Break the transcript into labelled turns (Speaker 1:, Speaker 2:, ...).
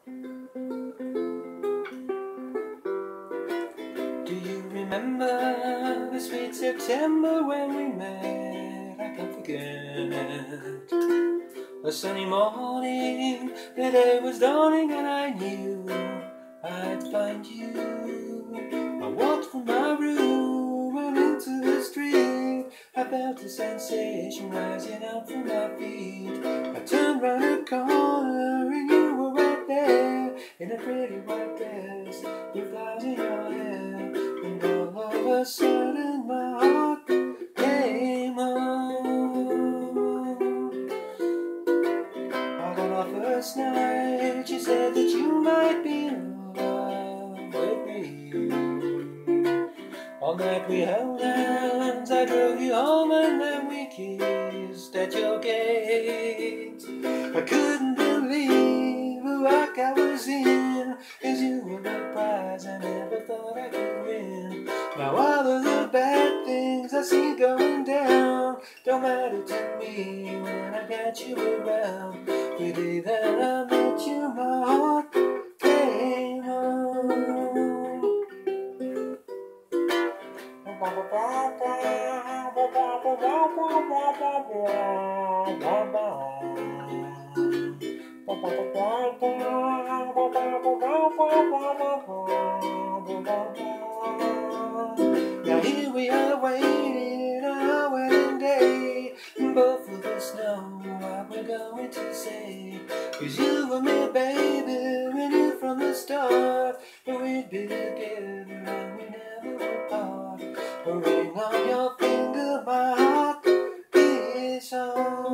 Speaker 1: Do you remember the sweet September when we met? I can't forget. A sunny morning, the day was dawning and I knew I'd find you. I walked from my room and into the street. I felt a sensation rising up from my feet. I turned round a corner and you were right there, in a pretty white dress with flowers in your hair. And all of a sudden my heart came home. On our first night you said that you might be in love with me. All night we held hands, I drove you home and then we kissed at your gate. I couldn't believe the luck I was in, 'cause you were the prize I never thought I could win. Now all of the bad things I see going down don't matter to me when I got you around. The day that I met you, my heart came home. Now here we are waiting our wedding day, both of us know what we're going to say. 'Cause you and me, baby, we knew from the start that we'd be together and we never would part. A ring on your finger, my heart is home.